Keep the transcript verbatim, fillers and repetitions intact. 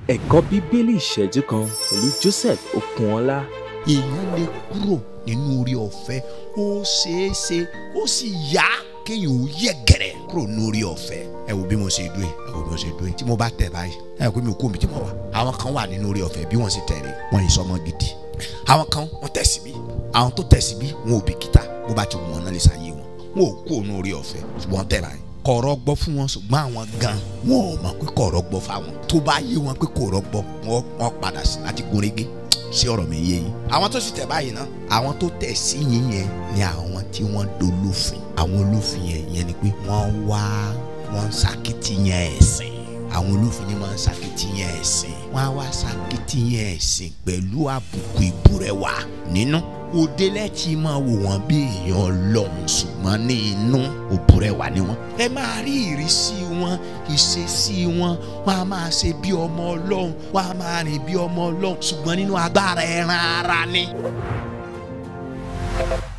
Ẹ̀kọ́ Bíbélì ìṣẹ́jú kan pẹ̀lú Joseph Okunọlá. Èèyàn lè kúrò nínú orí ọ̀fẹ́, ó ṣeé ṣe ó sì yá kéèyàn ó yẹ̀gẹ̀rẹ̀ kúrò nínú orí ọ̀fẹ́. Ẹ wo bí mo ṣe dúró, ẹ wo bí mo ṣe dúró. Tí mo bá tẹ̀ báyìí, ẹ kó mi kú mi tí mo wà. Àwọn kan wà nínú orí ọ̀fẹ́ bí wọ́n sì tẹ̀lé, wọ́n yìí sọmọ gidi. Àwọn kan wọ́n tẹ̀ síbí, àwọn tó tẹ̀ síbí wọn ò bìkítà bó bá ti wù wọ́n náà lè ṣàyè wọn. Wọn ò kú nínú orí ọ̀fẹ́ ṣùgbọ́n tẹ̀ báyìí. Kọ̀rọ̀ gbọ́ fún wọn ṣùgbọ́n àwọn gan wọn ò mọ̀ pé kọ̀rọ̀ gbọ́ fáwọn. Tó bá yé wọn pé kọ̀rọ̀ gbọ́ wọn padà sí láti gúnrégé sí ọ̀rọ̀ mi yé yín. Àwọn tó sì tẹ̀ báyìí náà, àwọn tó tẹ̀ sí yín yẹn ni àwọn tí wọ́n dolófin. Àwọn olófin yẹn yẹn ni pé wọ́n wá wọ́n ṣàkìtìyàn ẹ̀sìn. Àwọn olófin yẹn máa ń ṣàkìtìyàn ẹ̀sìn. Wọ́n á wá ṣàkìtìyàn ẹ̀sìn pẹ̀lú àbùkù ìbúrẹ́wà nínú. Òde lẹ́tì máa wò wọ́n bí èèyàn Ọlọ́run ṣùgbọ́n ní inú òbúrẹ́wà ni wọ́n. Ẹ máa rí ìrísí wọn, ìṣesí wọn, wọ́n á máa ṣe bí ọmọ Ọlọ́run, wọ́n á máa rìn bí ọmọ Ọlọ́run ṣùgbọ́n nínú agbára ẹran ara ni.